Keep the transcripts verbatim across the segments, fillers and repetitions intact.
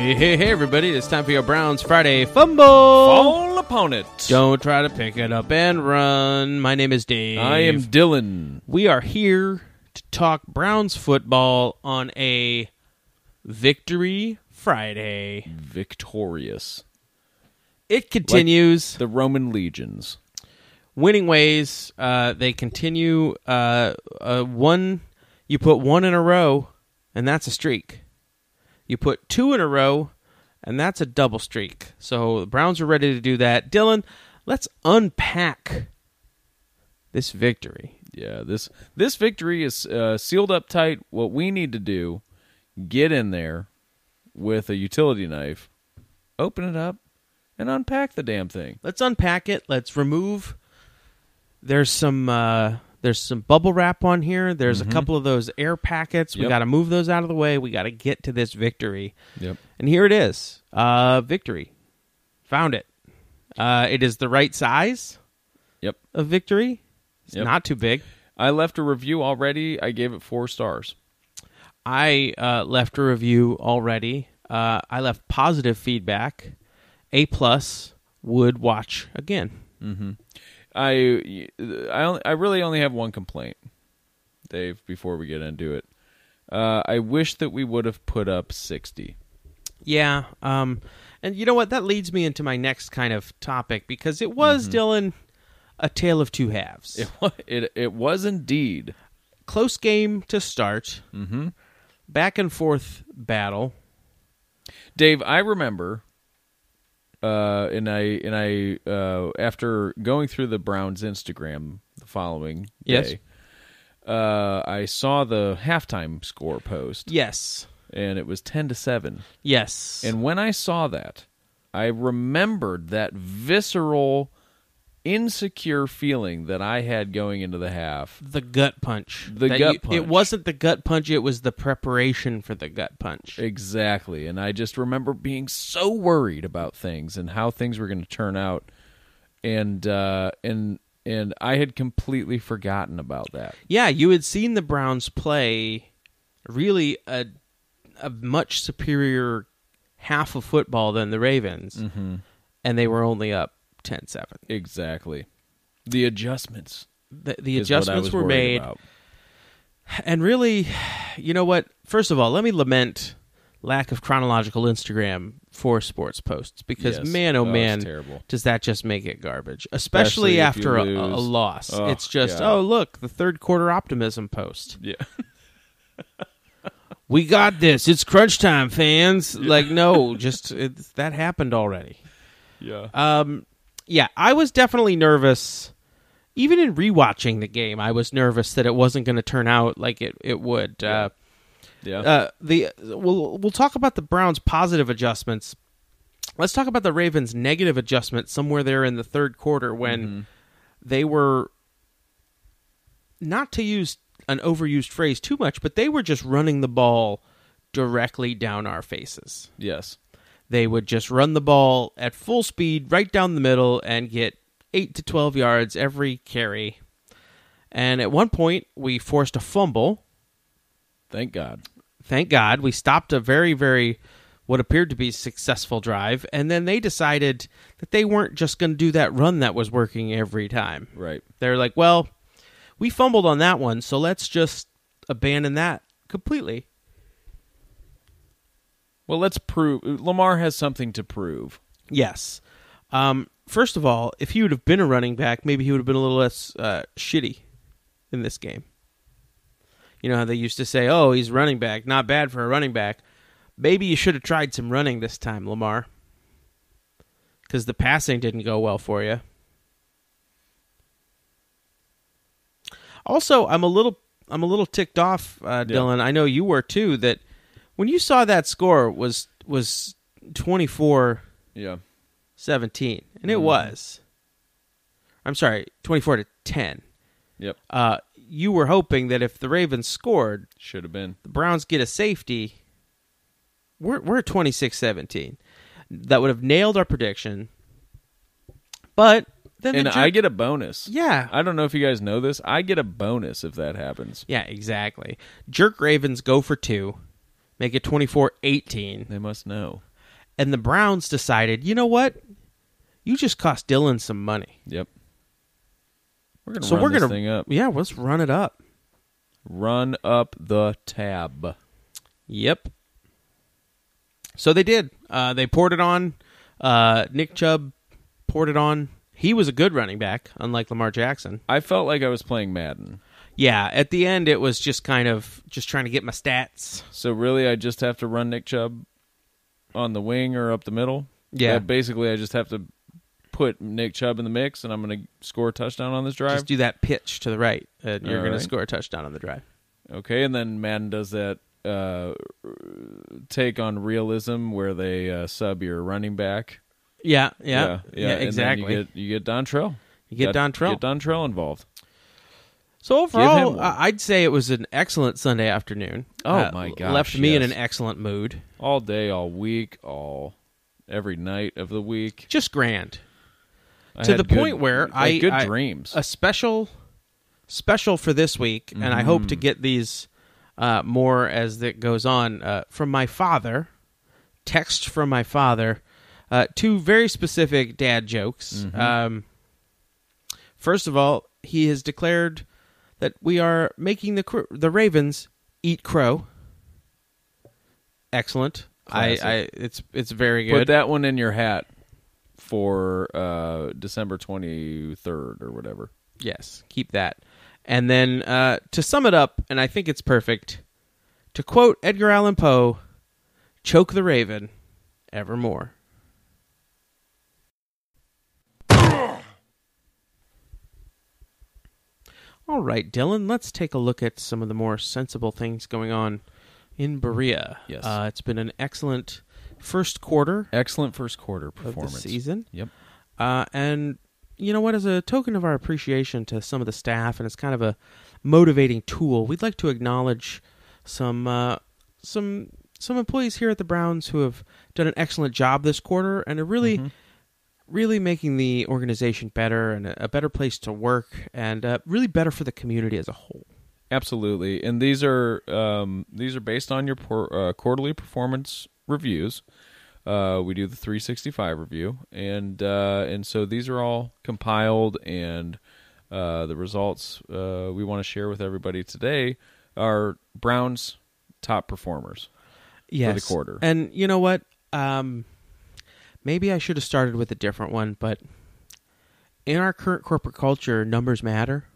Hey, hey, hey, everybody. It's time for your Browns Friday Fumble. Fall opponent. Don't try to pick it up and run. My name is Dave. I am Dylan. We are here to talk Browns football on a Victory Friday. Victorious. It continues. Like the Roman legions. Winning ways. Uh, they continue. Uh, uh, one, you put one in a row, and that's a streak. You put two in a row, and that's a double streak. So the Browns are ready to do that. Dylan, let's unpack this victory. Yeah, this this victory is uh, sealed up tight. What we need to do, get in there with a utility knife, open it up, and unpack the damn thing. Let's unpack it. Let's remove. There's some uh, there's some bubble wrap on here. There's mm-hmm. a couple of those air packets. We yep. got to move those out of the way. We got to get to this victory. Yep. And here it is. Uh, victory. Found it. Uh, it is the right size. Yep. Of victory. It's yep. not too big. I left a review already. I gave it four stars. I uh, left a review already. Uh, I left positive feedback. A plus. Would watch again. Mm-hmm. I I only, I really only have one complaint, Dave. Before we get into it, uh, I wish that we would have put up sixty. Yeah, um, and you know what? That leads me into my next kind of topic because it was mm-hmm. Dylan a tale of two halves. It was, it it was indeed close game to start. Mm-hmm. Back and forth battle. Dave, I remember. Uh, and I and I uh, after going through the Browns Instagram the following yes. day, uh, I saw the halftime score post. Yes, and it was ten to seven. Yes, and when I saw that, I remembered that visceral, insecure feeling that I had going into the half. The gut punch. The that gut you, punch. It wasn't the gut punch. It was the preparation for the gut punch. Exactly. And I just remember being so worried about things and how things were going to turn out. And uh, and and I had completely forgotten about that. Yeah, you had seen the Browns play really a, a much superior half of football than the Ravens. Mm-hmm. And they were only up ten seven. Exactly. The adjustments. The, the adjustments were made. About. And really, you know what? First of all, let me lament lack of chronological Instagram for sports posts because, yes. man, oh, oh man, terrible. does that just make it garbage, especially, especially after a, a loss. Oh, it's just, yeah. oh, look, the third quarter optimism post. Yeah. We got this. It's crunch time, fans. Yeah. Like, no, just it's, that happened already. Yeah. Um. Yeah, I was definitely nervous. Even in rewatching the game, I was nervous that it wasn't going to turn out like it, it would. Yeah. Uh, yeah. Uh, the we'll we'll talk about the Browns' positive adjustments. Let's talk about the Ravens' negative adjustment somewhere there in the third quarter when mm-hmm. they were, not to use an overused phrase too much, but they were just running the ball directly down our faces. Yes. They would just run the ball at full speed right down the middle and get eight to twelve yards every carry. And at one point, we forced a fumble. Thank God. Thank God. We stopped a very, very, what appeared to be successful drive. And then they decided that they weren't just going to do that run that was working every time. Right. They're like, well, we fumbled on that one, so let's just abandon that completely. Well, let's prove. Lamar has something to prove. Yes. Um, first of all, if he would have been a running back, maybe he would have been a little less uh, shitty in this game. You know how they used to say, oh, he's running back, not bad for a running back. Maybe you should have tried some running this time, Lamar. Because the passing didn't go well for you. Also, I'm a little I'm a little ticked off, uh, Dylan. Yeah. I know you were too, that when you saw that score was was twenty-four yeah. seventeen, and it mm. was. I'm sorry, twenty-four to ten. Yep. Uh, you were hoping that if the Ravens scored, should have been. The Browns get a safety. We're we're twenty-six seventeen. That would have nailed our prediction. But then and the jerk- I get a bonus. Yeah. I don't know if you guys know this. I get a bonus if that happens. Yeah, exactly. Jerk Ravens go for two. Make it twenty-four eighteen. They must know. And the Browns decided, you know what? You just cost Dylan some money. Yep. We're gonna so run we're this gonna, thing up. Yeah, let's run it up. Run up the tab. Yep. So they did. Uh, they poured it on. Uh, Nick Chubb poured it on. He was a good running back, unlike Lamar Jackson. I felt like I was playing Madden. Yeah, at the end it was just kind of just trying to get my stats. So really, I just have to run Nick Chubb on the wing or up the middle? Yeah. Uh, basically, I just have to put Nick Chubb in the mix, and I'm going to score a touchdown on this drive? Just do that pitch to the right, and you're All going to right. score a touchdown on the drive. Okay, and then Madden does that uh, take on realism where they uh, sub your running back. Yeah, yeah, yeah, yeah, and exactly. then you get you get Dontrell. You get Got- Dontrell. Get Dontrell involved. So overall, one. I- I'd say it was an excellent Sunday afternoon. Oh, Uh, my gosh, Left me in yes. an excellent mood. All day, all week, all every night of the week. Just grand. I to had the good- point where like I good I- dreams. A special special for this week, and I hope Mm. to get these uh, more as it goes on, uh, from my father, text from my father, uh, two very specific dad jokes. Mm-hmm. Um, first of all, he has declared that we are making the cr- the Ravens eat crow. Excellent. I, Classic. I it's it's very Put good. that one in your hat for uh, December twenty-third or whatever. Yes, keep that. And then uh, to sum it up, and I think it's perfect, to quote Edgar Allan Poe, choke the raven evermore. All right, Dylan, let's take a look at some of the more sensible things going on in Berea. Yes. Uh, it's been an excellent first quarter Excellent first quarter of performance. the season. Yep. Uh, and you know what? As a token of our appreciation to some of the staff, and it's kind of a motivating tool, we'd like to acknowledge some uh, some some employees here at the Browns who have done an excellent job this quarter and are really, Mhm. really making the organization better and a, a better place to work, and uh, really better for the community as a whole. Absolutely, and these are um, these are based on your por- uh, quarterly performance reviews. Uh, we do the three sixty-five review, and uh, and so these are all compiled, and uh, the results uh, we want to share with everybody today are Browns' top performers Yes. for the quarter. And you know what? Um, maybe I should have started with a different one, but in our current corporate culture, numbers matter.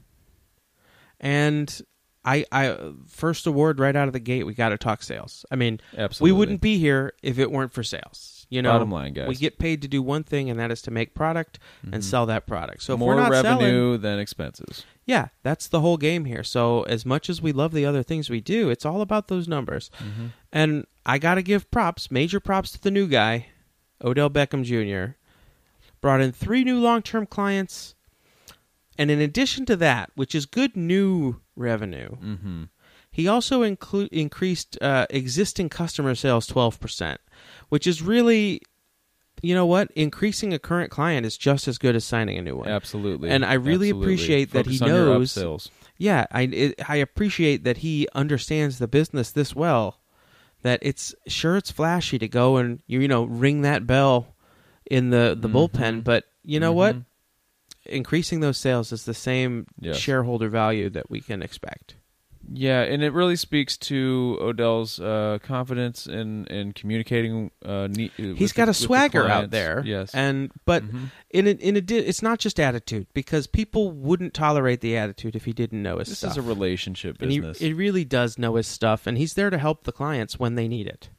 And I, I first award right out of the gate, we got to talk sales. I mean, Absolutely. we wouldn't be here if it weren't for sales. You know, Bottom line, guys. we get paid to do one thing, and that is to make product and sell that product. So if More we're not revenue selling, than expenses. yeah, that's the whole game here. So as much as we love the other things we do, it's all about those numbers. And I got to give props, major props to the new guy, Odell Beckham Junior Brought in three new long-term clients. And in addition to that, which is good new revenue, Mm-hmm. he also inclu- increased uh, existing customer sales twelve percent, which is really, you know what? Increasing a current client is just as good as signing a new one. Absolutely. And I really Absolutely. appreciate that he Focus on your knows- upsells. Yeah, I it, I appreciate that he understands the business this well. That it's sure it's flashy to go and you, you know ring that bell in the, the bullpen, but you know what? Increasing those sales is the same Yes. shareholder value that we can expect. Yeah, and it really speaks to Odell's uh, confidence in, in communicating. Uh, ne- He's with got the- a with the swagger out clients. there, Yes, and but Mhm. in a, in a, di- it's not just attitude, because people wouldn't tolerate the attitude if he didn't know his this stuff. is a relationship and he, business. he really does know his stuff, and he's there to help the clients when they need it.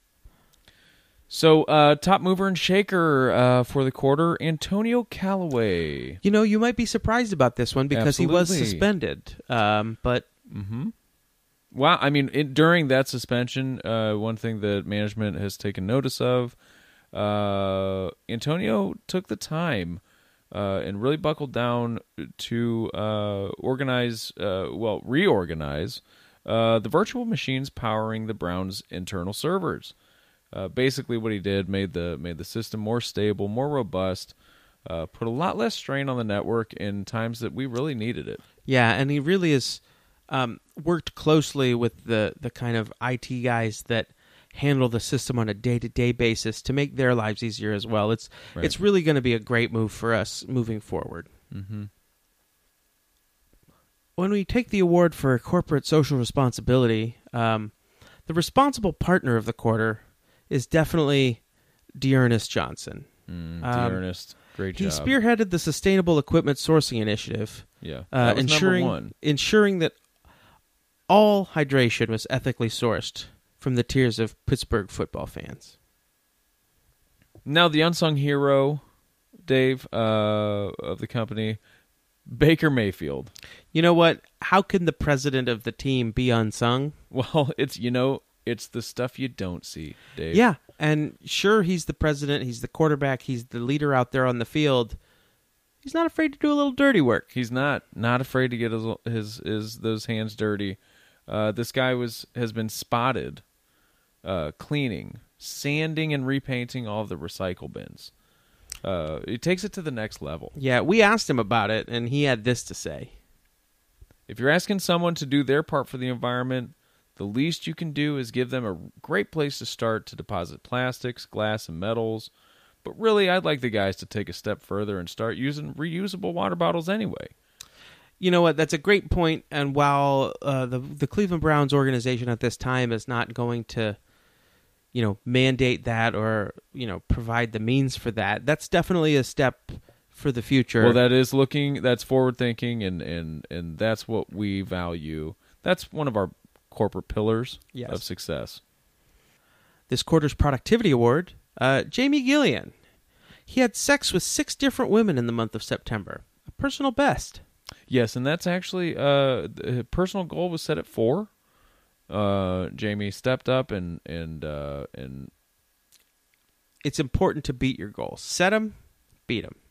so, uh, top mover and shaker uh, for the quarter, Antonio Callaway. You know, you might be surprised about this one because he was Absolutely. suspended, um, but Mm-hmm. Wow, I mean, it, during that suspension, uh, one thing that management has taken notice of, uh, Antonio took the time uh, and really buckled down to uh, organize, uh, well, reorganize uh, the virtual machines powering the Browns' internal servers. Uh, basically, what he did made the made the system more stable, more robust, uh, put a lot less strain on the network in times that we really needed it. yeah, and he really has um, worked closely with the, the kind of I T guys that handle the system on a day-to-day basis to make their lives easier as well. It's Right. it's really going to be a great move for us moving forward. Mm-hmm. When we take the award for corporate social responsibility, um, the responsible partner of the quarter is definitely Dearness Johnson. Mm, Um, Dearnest, great He job. spearheaded the Sustainable Equipment Sourcing Initiative, yeah, uh, that was ensuring number one. ensuring that all hydration was ethically sourced from the tears of Pittsburgh football fans. Now the unsung hero, Dave, uh, of the company, Baker Mayfield. You know what? How can the president of the team be unsung? Well, it's you know, it's the stuff you don't see, Dave. Yeah, and sure, he's the president, he's the quarterback, he's the leader out there on the field. He's not afraid to do a little dirty work. He's not not afraid to get his his, his those hands dirty. Uh, this guy was has been spotted uh, cleaning, sanding, and repainting all of the recycle bins. Uh, he takes it to the next level. Yeah, we asked him about it, and he had this to say. If you're asking someone to do their part for the environment, the least you can do is give them a great place to start to deposit plastics, glass, and metals. But really, I'd like the guys to take a step further and start using reusable water bottles anyway. You know what? That's a great point. And while uh, the the Cleveland Browns organization at this time is not going to, you know, mandate that or you know provide the means for that, that's definitely a step for the future. Well, that is looking, that's forward thinking, and, and, and that's what we value. That's one of our corporate pillars Yes. of success. This quarter's productivity award, uh, Jamie Gillian. He had sex with six different women in the month of September. A personal best. Yes, and that's actually uh, the personal goal was set at four. Uh, Jamie stepped up and and uh, and It's important to beat your goals. Set them, beat them.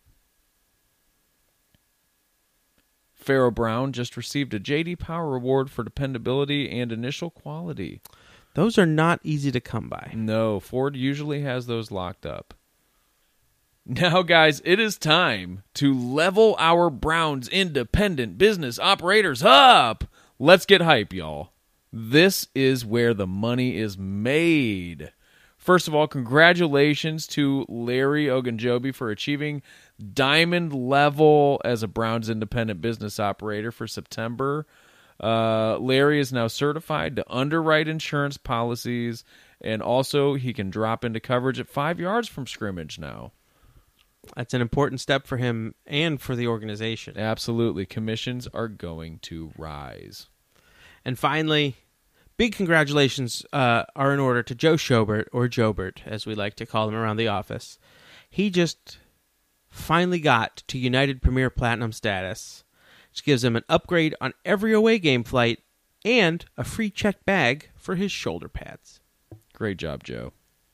Pharaoh Brown just received a J D Power Award for dependability and initial quality. Those are not easy to come by. No, Ford usually has those locked up. Now, guys, it is time to level our Browns independent business operators up. Let's get hype, y'all. This is where the money is made. First of all, congratulations to Larry Ogunjobi for achieving diamond level as a Browns independent business operator for September. Uh, Larry is now certified to underwrite insurance policies, and also he can drop into coverage at five yards from scrimmage now. That's an important step for him and for the organization. Absolutely. Commissions are going to rise. And finally, big congratulations uh, are in order to Joe Schobert, or Jobert, as we like to call him around the office. He just finally got to United Premier Platinum status, which gives him an upgrade on every away game flight and a free checked bag for his shoulder pads. Great job, Joe.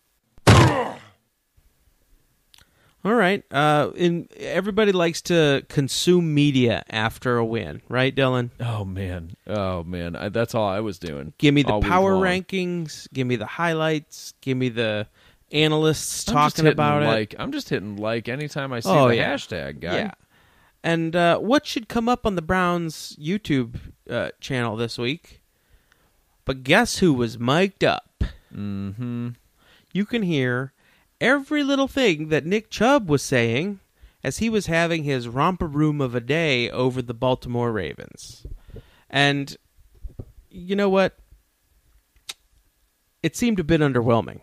All right. Uh, in, everybody likes to consume media after a win, right, Dylan? Oh, man. Oh, man. I, that's all I was doing. Give me the all week power long. rankings. Give me the highlights. Give me the analysts I'm just talking hitting about it. like. I'm just hitting like anytime I see Oh, the yeah. hashtag, guy. Yeah. And uh, what should come up on the Browns YouTube uh, channel this week? But guess who was mic'd up? Mm-hmm. You can hear every little thing that Nick Chubb was saying as he was having his romper room of a day over the Baltimore Ravens. And you know what? It seemed a bit underwhelming.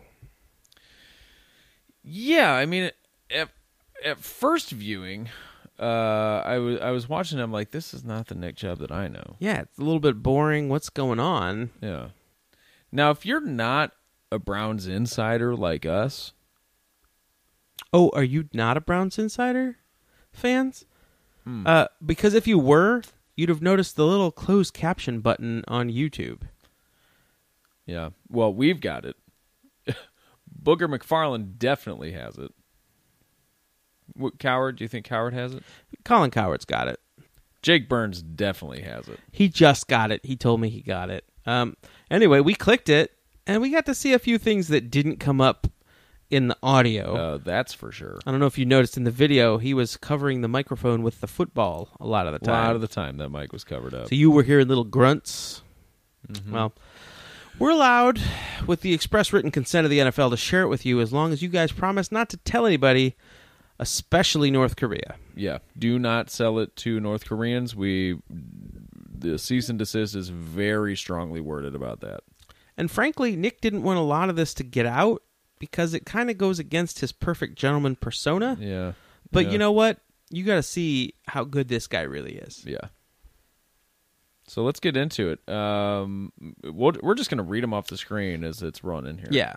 Yeah, I mean, at, at first viewing, uh, I was I was watching him like, this is not the Nick Chubb that I know. Yeah, it's a little bit boring. What's going on? Yeah. Now, if you're not a Browns insider like us, Oh, are you not a Browns insider, fans? Hmm. Uh, because if you were, you'd have noticed the little closed caption button on YouTube. yeah, well, we've got it. Booger McFarland definitely has it. What, Coward, do you think Coward has it? Colin Coward's got it. Jake Burns definitely has it. He just got it. He told me he got it. Um, anyway, we clicked it, and we got to see a few things that didn't come up in the audio. Uh, that's for sure. I don't know if you noticed in the video, he was covering the microphone with the football a lot of the A time. lot of the time that mic was covered up. So you were hearing little grunts. Mm-hmm. Well, We're allowed, with the express written consent of the N F L, to share it with you as long as you guys promise not to tell anybody, especially North Korea. Yeah, do not sell it to North Koreans. We the cease and desist is very strongly worded about that. And frankly, Nick didn't want a lot of this to get out because it kind of goes against his perfect gentleman persona. Yeah. But yeah. you know what? You got to see how good this guy really is. Yeah. So let's get into it. Um, we'll, we're just going to read them off the screen as it's running here. Yeah.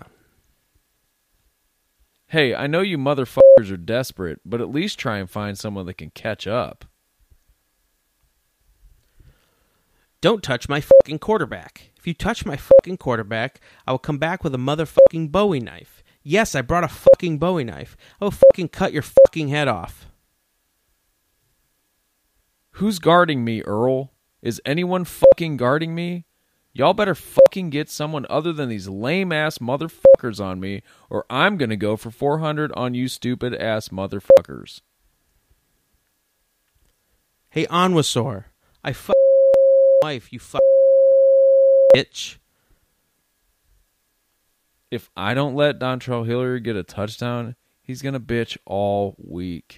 Hey, I know you motherfuckers are desperate, but at least try and find someone that can catch up. Don't touch my fucking quarterback. If you touch my fucking quarterback, I will come back with a motherfucking Bowie knife. Yes, I brought a fucking Bowie knife. I will fucking cut your fucking head off. Who's guarding me, Earl? Is anyone fucking guarding me? Y'all better fucking get someone other than these lame-ass motherfuckers on me, or I'm gonna go for four hundred on you stupid-ass motherfuckers. Hey, Onwasaur, I fuck wife, you fuck bitch. If I don't let Dontrell Hilliard get a touchdown, he's gonna bitch all week.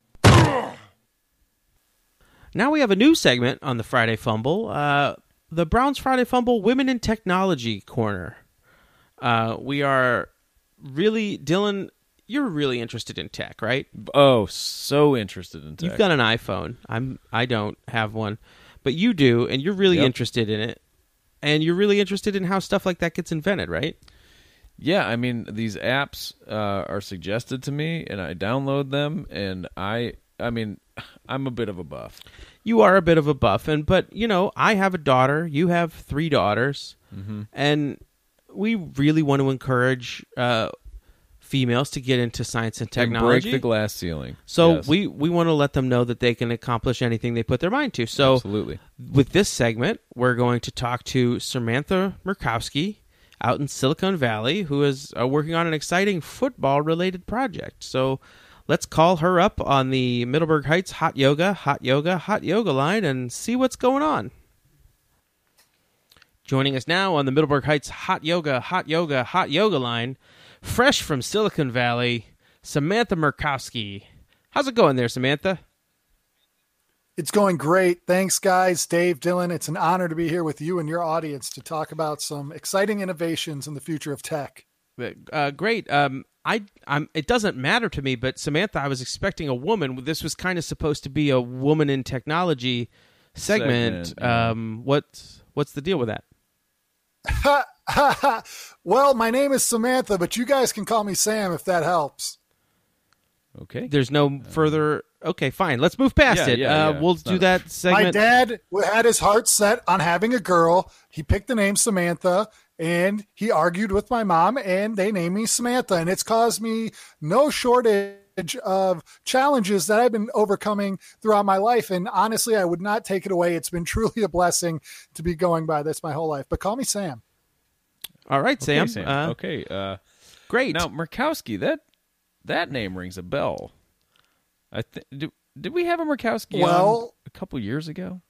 Now we have a new segment on the Friday Fumble, uh, the Browns Friday Fumble Women in Technology Corner. Uh, we are really, Dylan, you're really interested in tech, right? Oh, so interested in tech. You've got an iPhone. I'm, I don't have one, but you do, and you're really Yep. interested in it. And you're really interested in how stuff like that gets invented, right? Yeah, I mean, these apps uh, are suggested to me, and I download them, and I, I mean, I'm a bit of a buff. You are a bit of a buff, and but you know, I have a daughter. You have three daughters, Mm-hmm. and we really want to encourage uh, females to get into science and And technology. break the glass ceiling. So Yes. we we want to let them know that they can accomplish anything they put their mind to. So Absolutely. with this segment, we're going to talk to Samantha Murkowski out in Silicon Valley, who is uh, working on an exciting football-related project. So let's call her up on the Middleburg Heights Hot Yoga, Hot Yoga, Hot Yoga line and see what's going on. Joining us now on the Middleburg Heights Hot Yoga, Hot Yoga, Hot Yoga line, fresh from Silicon Valley, Samantha Murkowski. How's it going there, Samantha? It's going great. Thanks, guys. Dave, Dylan, it's an honor to be here with you and your audience to talk about some exciting innovations in the future of tech. Uh, great. Um, I, I'm. It doesn't matter to me, but Samantha, I was expecting a woman. This was kind of supposed to be a woman in technology segment. Segment, yeah. Um, what's what's the deal with that? Well, my name is Samantha, but you guys can call me Sam if that helps. Okay. There's no further. Okay, fine. Let's move past Yeah, it. yeah, uh, yeah. We'll It's do not- that segment. My dad had his heart set on having a girl. He picked the name Samantha, and he argued with my mom, and they named me Samantha. And it's caused me no shortage of challenges that I've been overcoming throughout my life. And honestly, I would not take it away. It's been truly a blessing to be going by this my whole life. But call me Sam. All right, Sam. Okay, Sam. Uh, okay. Uh, Great. now, Murkowski, that that name rings a bell. I th- did, did we have a Murkowski Well- on a couple years ago?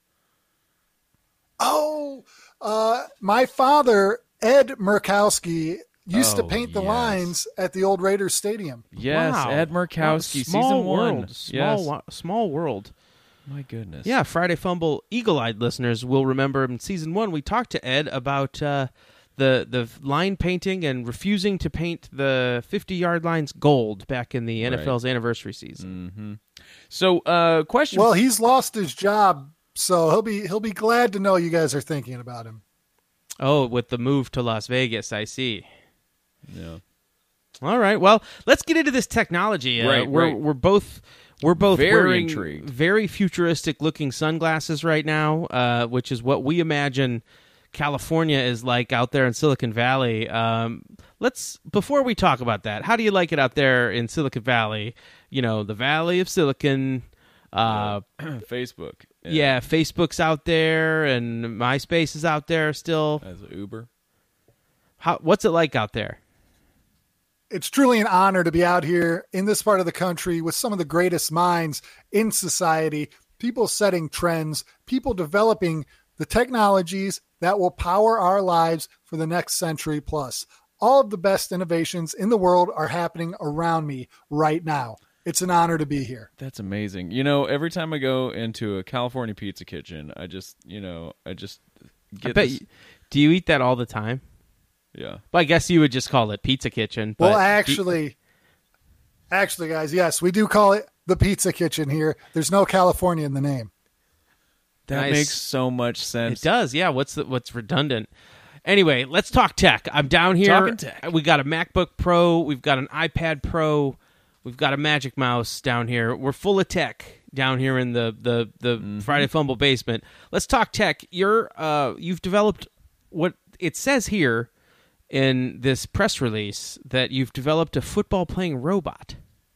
Oh, uh, my father, Ed Murkowski, used to Oh, paint the yes. lines at the old Raiders Stadium. Yes, Wow. Ed Murkowski, Small season one. world. Small, Yes. wo- small world. My goodness. Yeah, Friday Fumble eagle-eyed listeners will remember in season one we talked to Ed about uh, the the line painting and refusing to paint the fifty-yard lines gold back in the N F L's anniversary season. Mm-hmm. So, uh, question. Well, he's lost his job, so he'll be he'll be glad to know you guys are thinking about him. Oh, with the move to Las Vegas, I see. yeah. All right, well, let's get into this technology. Uh, Right, we're right. we're both we're both Very wearing intrigued. very futuristic looking sunglasses right now, uh, which is what we imagine California is like out there in Silicon Valley. Um, let's before we talk about that, how do you like it out there in Silicon Valley? You know, the Valley of Silicon. Uh, Facebook. yeah, Facebook's out there and MySpace is out there still. As a Uber. How what's it like out there? It's truly an honor to be out here in this part of the country with some of the greatest minds in society, people setting trends, people developing the technologies that will power our lives for the next century plus. All of the best innovations in the world are happening around me right now. It's an honor to be here. That's amazing. You know, every time I go into a California pizza kitchen, I just, you know, I just get I bet this. you, do you eat that all the time? Yeah. Well, I guess you would just call it Pizza Kitchen. Well, but actually, actually, guys, yes, we do call it the Pizza Kitchen here. There's no California in the name. That Nice. makes so much sense. It does, yeah. What's the, what's redundant? Anyway, let's talk tech. I'm down here. Talking tech. We got a MacBook Pro. We've got an iPad Pro. We've got a Magic Mouse down here. We're full of tech down here in the the, the Mm-hmm. Friday Fumble basement. Let's talk tech. You're uh, you've developed what it says here in this press release that you've developed a football playing robot.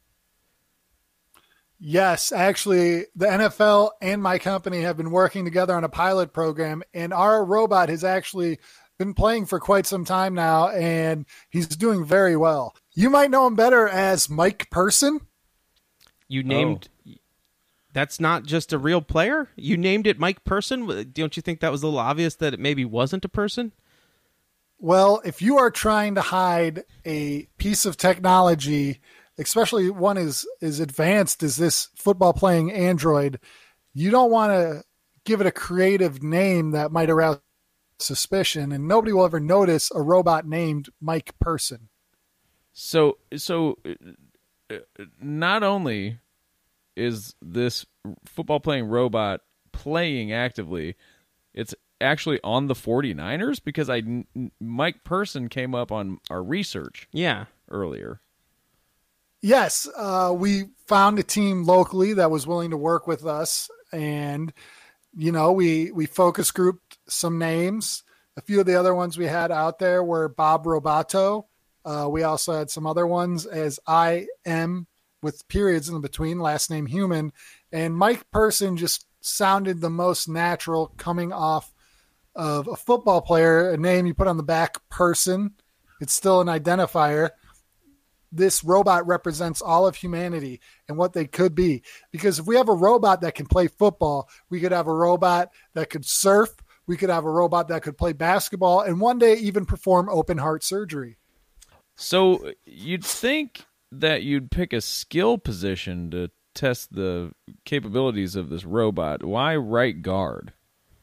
Yes, actually, the N F L and my company have been working together on a pilot program, and our robot has actually been playing for quite some time now, and he's doing very well. You might know him better as Mike Person. You named that's not just a real player? You named it Mike Person? Don't you think that was a little obvious that it maybe wasn't a person? Well, if you are trying to hide a piece of technology, especially one as, as advanced as this football playing Android, you don't want to give it a creative name that might arouse suspicion, and nobody will ever notice a robot named Mike Person. So, so uh, not only is this football playing robot playing actively, it's actually on the 49ers because I Mike Person came up on our research Yeah. earlier. Yes, uh, we found a team locally that was willing to work with us, and you know, we we focus grouped some names. A few of the other ones we had out there were Bob Robato. Uh, we also had some other ones as I M with periods in between, last name Human, and Mike Person just sounded the most natural coming off of a football player, a name you put on the back, Person. It's still an identifier. This robot represents all of humanity and what they could be. Because if we have a robot that can play football, we could have a robot that could surf, we could have a robot that could play basketball, and one day even perform open heart surgery. So you'd think that you'd pick a skill position to test the capabilities of this robot. Why right guard?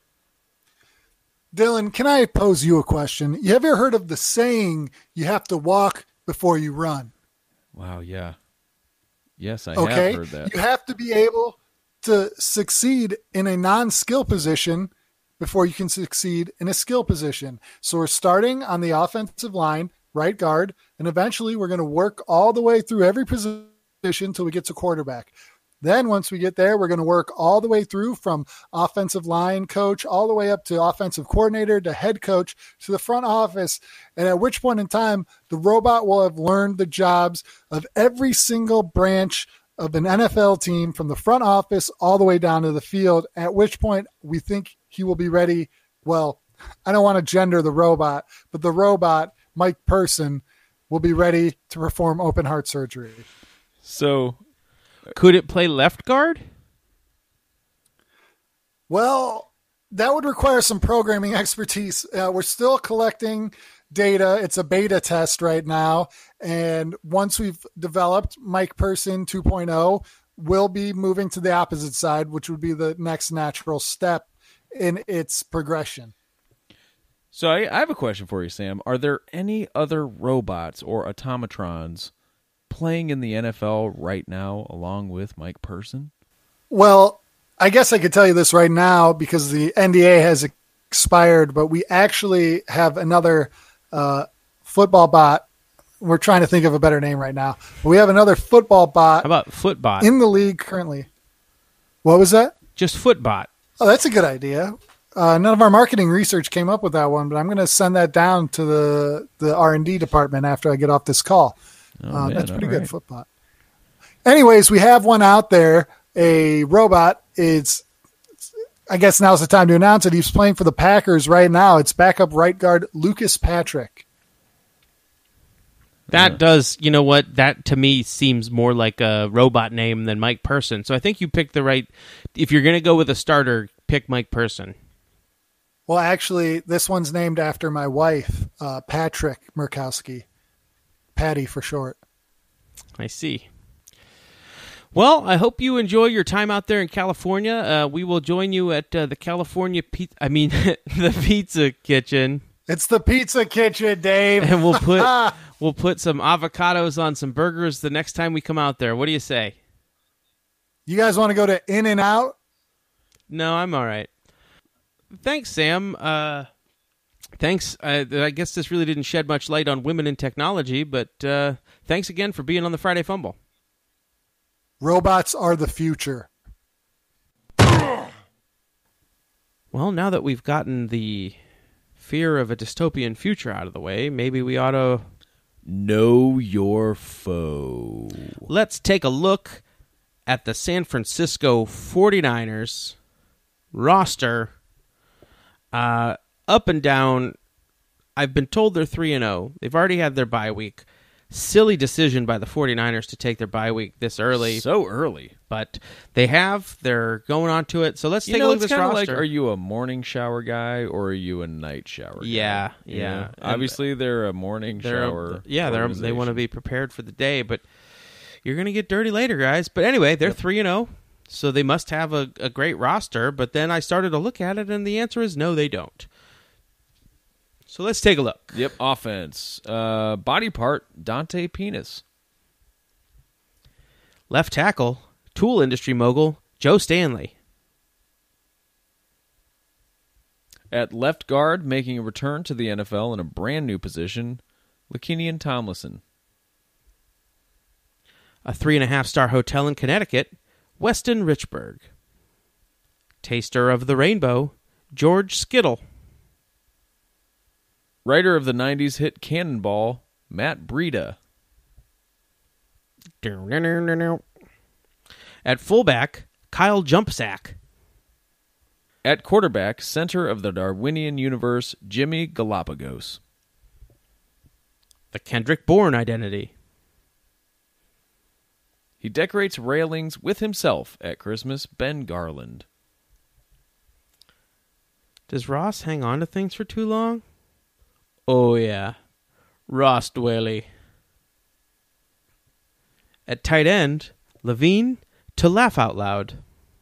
Dylan, can I pose you a question? You ever heard of the saying, you have to walk before you run? Wow, yeah. Yes, I Okay, have heard that. you have to be able to succeed in a non-skill position before you can succeed in a skill position. So we're starting on the offensive line, right guard, and eventually we're going to work all the way through every position until we get to quarterback. Then once we get there, we're going to work all the way through from offensive line coach all the way up to offensive coordinator to head coach to the front office. And at which point in time, the robot will have learned the jobs of every single branch of an N F L team from the front office all the way down to the field, at which point we think he will be ready. Well, I don't want to gender the robot, but the robot, Mike Person, will be ready to perform open heart surgery. So Could it play left guard? Well, that would require some programming expertise. Uh, we're still collecting data. It's a beta test right now. And once we've developed Mike Person two point oh, we'll be moving to the opposite side, which would be the next natural step in its progression. So I, I have a question for you, Sam. Are there any other robots or automatrons playing in the N F L right now along with Mike Person? Well, I guess I could tell you this right now because the N D A has expired, but we actually have another uh, football bot. We're trying to think of a better name right now. We have another football bot How about Footbot? in the league currently. What was that? Just Footbot. Oh, that's a good idea. Uh, none of our marketing research came up with that one, but I'm going to send that down to the, the R and D department after I get off this call. Oh, uh, man, that's pretty all good, right. Footbot. Anyways, we have one out there, a robot. It's, I guess now's the time to announce it. He's playing for the Packers right now. It's backup right guard Lucas Patrick. That Yeah. does, you know what? That to me seems more like a robot name than Mike Person. So I think you picked the right. If you're going to go with a starter, pick Mike Person. Well, actually, this one's named after my wife, uh, Patrick Murkowski. Patty for short. I see. Well, I hope you enjoy your time out there in California. Uh, we will join you at uh, the California Pizza. I mean, the Pizza Kitchen. It's the Pizza Kitchen, Dave. And we'll put we'll put some avocados on some burgers the next time we come out there. What do you say? You guys want to go to In-N-Out? No, I'm all right. Thanks, Sam. Uh, thanks. I, I guess this really didn't shed much light on women in technology, but uh, thanks again for being on the Friday Fumble. Robots are the future. Well, now that we've gotten the fear of a dystopian future out of the way, maybe we ought to know your foe. Let's take a look at the San Francisco forty-niners roster. Uh, up and down, I've been told they're three and oh. They've already had their bye week. Silly decision by the forty-niners to take their bye week this early. So early. But they have. They're going on to it. So let's you take know, a look at it's this roster. Like, are you a morning shower guy or are you a night shower guy? Yeah, yeah. You know? And obviously, they're a morning they're shower a, Yeah, they're, they want to be prepared for the day, but you're going to get dirty later, guys. But anyway, they're three and oh, so they must have a, a great roster. But then I started to look at it, and the answer is no, they don't. So let's take a look. Yep, offense. Uh, body part, Dante Penis. Left tackle, tool industry mogul, Joe Stanley. At left guard, making a return to the N F L in a brand new position, Lakinian Tomlinson. A three-and-a-half-star hotel in Connecticut, Weston Richburg. Taster of the rainbow, George Skittle. Writer of the nineties hit Cannonball, Matt Breida. At fullback, Kyle Jumpsack. At quarterback, center of the Darwinian universe, Jimmy Galapagos. The Kendrick Bourne identity. He decorates railings with himself at Christmas, Ben Garland. Does Ross hang on to things for too long? Oh, yeah. Ross Dwelly. At tight end, Levine to laugh out loud.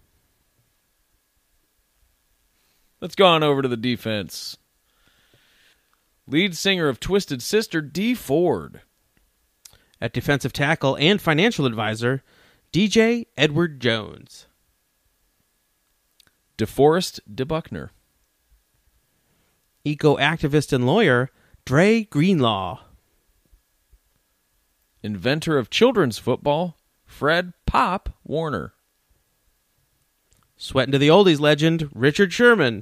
Let's go on over to the defense. Lead singer of Twisted Sister, D. Ford. At defensive tackle and financial advisor, D J Edward Jones. DeForest DeBuckner. Eco-activist and lawyer, Dre Greenlaw. Inventor of children's football, Fred Pop Warner. Sweatin' to the oldies legend, Richard Sherman.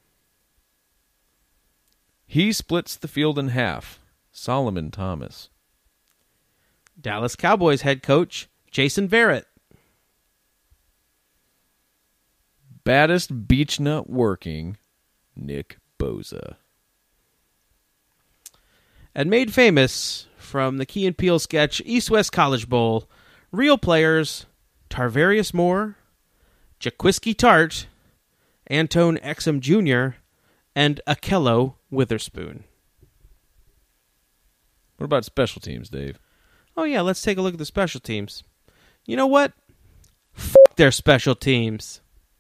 He splits the field in half, Solomon Thomas. Dallas Cowboys head coach, Jason Verrett. Baddest beach nut working, Nick Boza. And made famous from the Key and Peele sketch East West College Bowl, real players Tarvarius Moore, Jaquiski Tart, Antone Exum Junior, and Akello Witherspoon. What about special teams, Dave? Oh yeah, let's take a look at the special teams. You know what? F*** their special teams.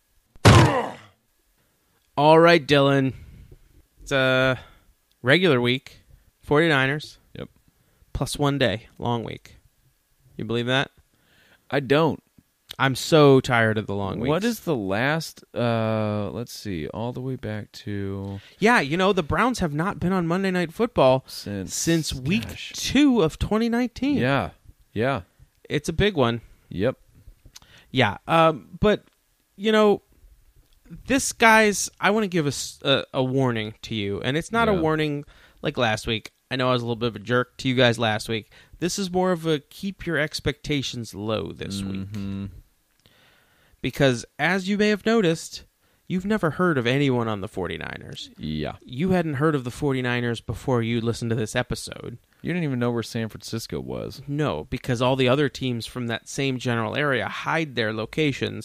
All right, Dylan. It's a regular week. forty-niners. Yep. Plus one day. Long week. You believe that? I don't. I'm so tired of the long weeks. What is the last, uh, let's see, all the way back to... Yeah, you know, the Browns have not been on Monday Night Football since, since week gosh. two of twenty nineteen. Yeah, yeah. It's a big one. Yep. Yeah, um, but, you know, this, guys, I want to give a, a, a warning to you, and it's not yeah. a warning like last week. I know I was a little bit of a jerk to you guys last week. This is more of a keep your expectations low this mm-hmm. week. Because, as you may have noticed, you've never heard of anyone on the forty-niners. Yeah. You hadn't heard of the forty-niners before you listened to this episode. You didn't even know where San Francisco was. No, because all the other teams from that same general area hide their locations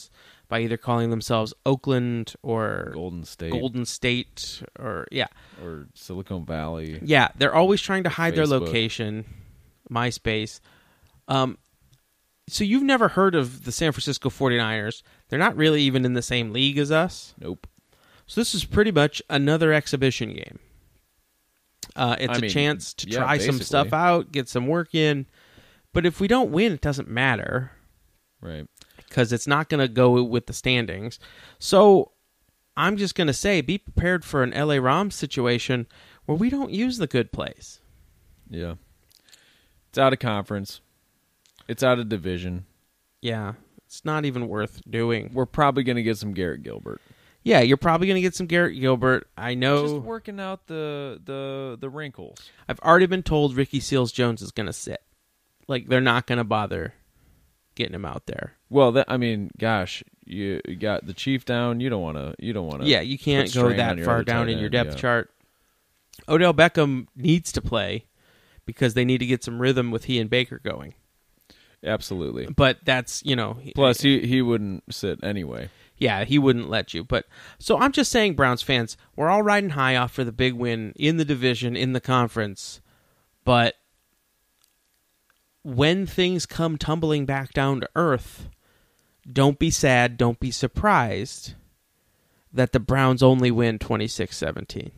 by either calling themselves Oakland or Golden State. Golden State or, yeah. Or Silicon Valley. Yeah, they're always trying to hide their Facebook. location. MySpace. Um, so you've never heard of the San Francisco forty-niners. They're not really even in the same league as us. Nope. So this is pretty much another exhibition game. Uh, it's I a mean, chance to yeah, try some basically. stuff out, get some work in. But if we don't win, it doesn't matter Right. because it's not going to go with the standings. So I'm just going to say be prepared for an L A Rams situation where we don't use the good plays. Yeah. It's out of conference. It's out of division. Yeah, it's not even worth doing. We're probably going to get some Garrett Gilbert. Yeah, you're probably going to get some Garrett Gilbert. I know. Just working out the the the wrinkles. I've already been told Ricky Seals-Jones is going to sit. Like, they're not going to bother getting him out there. Well, that, I mean, gosh, you, you got the Chief down. You don't want to. You don't want to. Yeah, you can't go that far down in your depth yeah. chart. Odell Beckham needs to play because they need to get some rhythm with he and Baker going. Absolutely. But that's, you know. Plus, he he wouldn't sit anyway. Yeah, he wouldn't let you. But so I'm just saying, Browns fans, we're all riding high off for the big win in the division, in the conference. But when things come tumbling back down to earth, don't be sad, don't be surprised that the Browns only win twenty-six seventeen.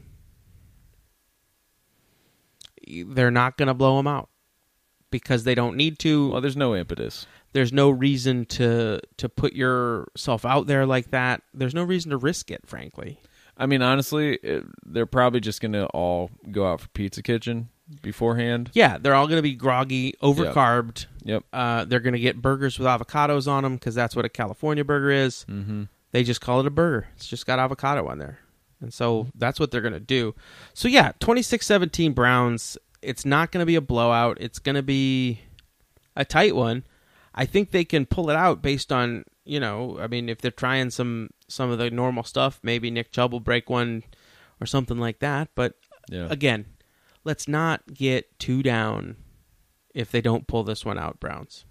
They're not going to blow them out because they don't need to. Well, there's no impetus. There's no reason to to put yourself out there like that. There's no reason to risk it, frankly. I mean, honestly, it, they're probably just going to all go out for Pizza Kitchen beforehand. Yeah, they're all going to be groggy, overcarbed. Yep. Uh, they're going to get burgers with avocados on them because that's what a California burger is. Mm-hmm. They just call it a burger. It's just got avocado on there. And so that's what they're going to do. So, yeah, twenty-six seventeen Browns. It's not going to be a blowout. It's going to be a tight one. I think they can pull it out based on, you know, I mean, if they're trying some some of the normal stuff, maybe Nick Chubb will break one or something like that. But, Yeah. again, let's not get too down if they don't pull this one out, Browns.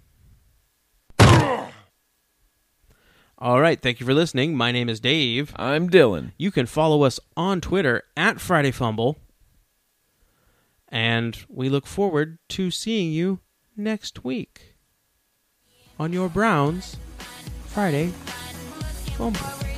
All right, thank you for listening. My name is Dave. I'm Dylan. You can follow us on Twitter at Friday Fumble. And we look forward to seeing you next week on your Browns Friday Fumble.